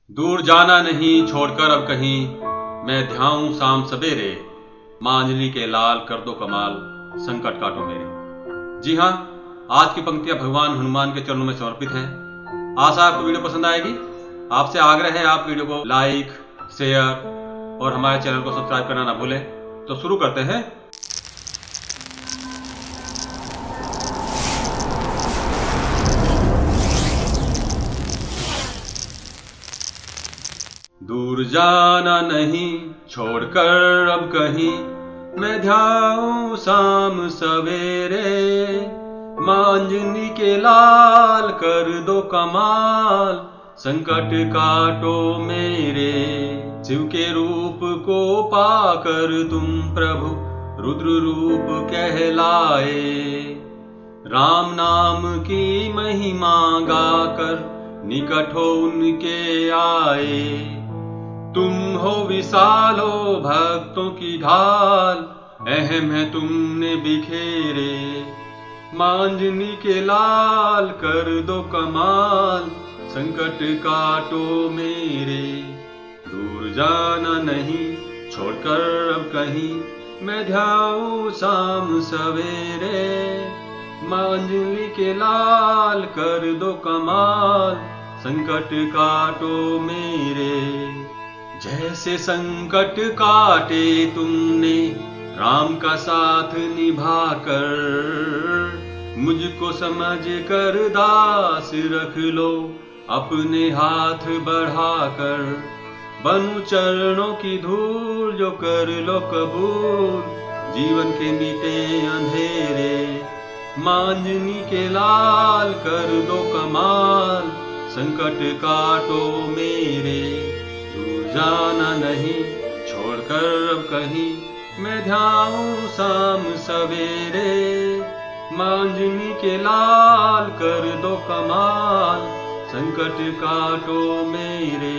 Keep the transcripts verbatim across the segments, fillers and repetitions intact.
दूर जाना नहीं छोड़कर अब कहीं, मैं ध्याऊं शाम सवेरे, मां अंजलि के लाल कर दो कमाल, संकट काटो मेरे। जी हाँ, आज की पंक्तियां भगवान हनुमान के चरणों में समर्पित हैं। आशा आपको वीडियो पसंद आएगी। आपसे आग्रह है आप वीडियो को लाइक, शेयर और हमारे चैनल को सब्सक्राइब करना ना भूलें। तो शुरू करते हैं। दूर जाना नहीं छोड़कर अब कहीं, मैं ध्याऊं शाम सवेरे, मां अंजनी के लाल कर दो कमाल, संकट काटो मेरे। शिव के रूप को पाकर तुम प्रभु रुद्र रूप कहलाए, राम नाम की महिमा गाकर निकट हो उनके आए। तुम हो विशालो भक्तों की ढाल, अहम है तुमने बिखेरे, मां अंजनी के लाल कर दो कमाल, संकट काटो मेरे। दूर जाना नहीं छोड़कर अब कहीं, मैं ध्याऊं शाम सवेरे, मां अंजलि के लाल कर दो कमाल, संकट काटो मेरे। जैसे संकट काटे तुमने राम का साथ निभाकर, मुझको समझ कर दास रख लो अपने हाथ बढ़ाकर, बनूं चरणों की धूल जो कर लो कबूल, जीवन के मिटे अंधेरे, मां अंजनी के लाल कर दो कमाल, संकट काटो मेरे। दूर जाना नहीं छोड़कर अब कहीं, मैं ध्याऊं शाम सवेरे, मां अंजनी के लाल कर दो कमाल, संकट काटो मेरे।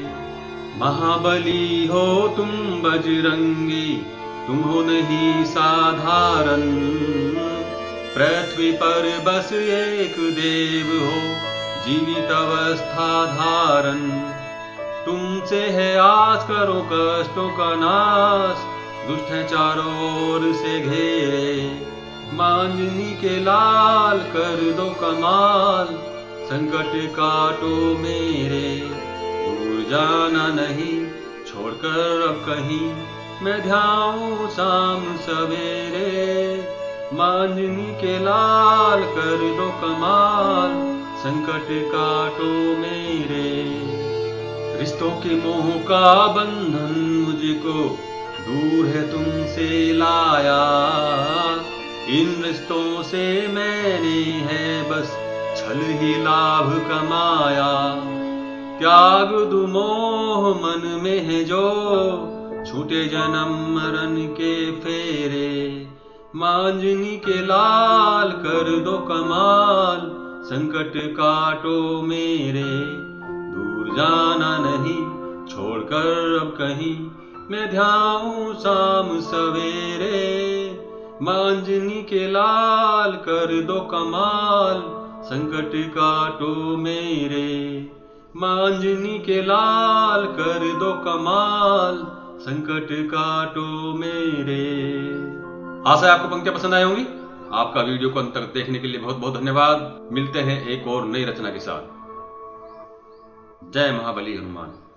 महाबली हो तुम बजरंगी, तुम हो नहीं साधारण, पृथ्वी पर बस एक देव हो जीवित अवस्था धारण। तुमसे है आस करो कष्टों का नाश, दुष्ट है चारों ओर से घेरे, मां अंजनी के लाल कर दो कमाल, संकट काटो मेरे। दूर जाना नहीं छोड़कर अब कहीं, मैं ध्याऊं शाम सवेरे, मां अंजनी के लाल कर दो कमाल, संकट काटो मेरे। रिश्तों के मोह का बंधन मुझको दूर है तुमसे लाया, इन रिश्तों से मैंने है बस छल ही लाभ कमाया। त्याग दू मोह मन में है जो, छूटे जन्म मरण के फेरे, मां अंजनी के लाल कर दो कमाल, संकट काटो मेरे। दूर जाना नहीं छोड़कर अब कहीं, मैं ध्याऊं शाम सवेरे, मां अंजनी के लाल कर दो कमाल, संकट काटो मेरे, मां अंजनी के लाल कर दो कमाल, संकट काटो मेरे। आशा है आपको पंक्तियां पसंद आई होंगी। आपका वीडियो को अंत तक देखने के लिए बहुत बहुत धन्यवाद। मिलते हैं एक और नई रचना के साथ। जय महाबली हनुमान।